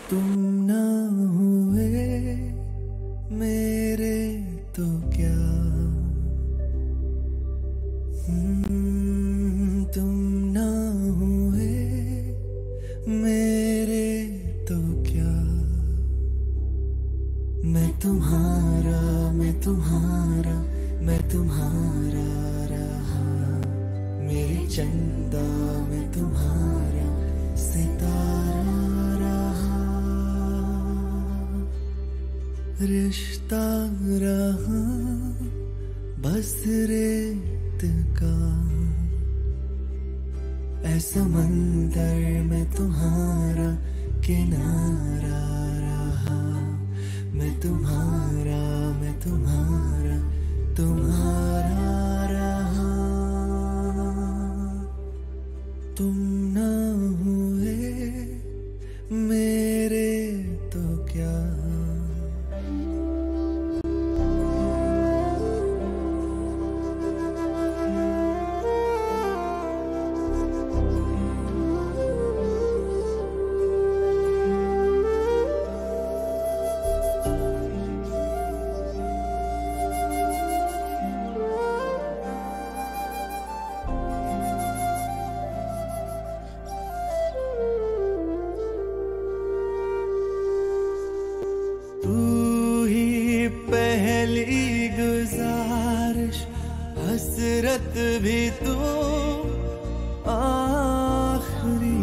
तुम ना हुए मेरे तो क्या, तुम ना हुए मेरे तो क्या। मैं तुम्हारा, मैं तुम्हारा, मैं तुम्हारा रहा। मेरी चंदा मैं तुम्हारा सितारा रहा। रिश्ता रहा बस रेत का, ऐसा मंदिर में तुम्हारा किनारा रहा। मैं तुम्हारा, मैं तुम्हारा, तुम्हारा रहा। तुम ना हुए मेरे तो क्या। तू ही पहली गुजारिश, हसरत भी तू आखिरी।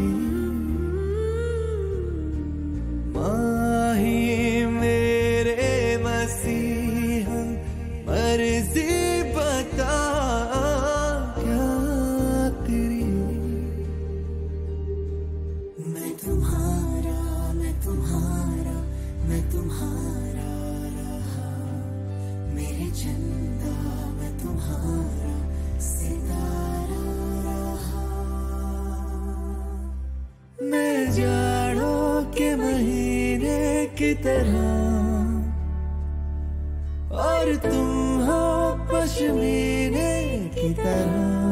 माही मेरे मसीहा, मर्जी बता क्या तेरी। मैं तुम्हारा, मैं तुम्हारा, मैं तुम्हारा रहा। मेरी चंदा मैं तुम्हारा सितारा रहा। मैं जाड़ों के महीने की तरह, और तुम हो पश्मीने की तरह।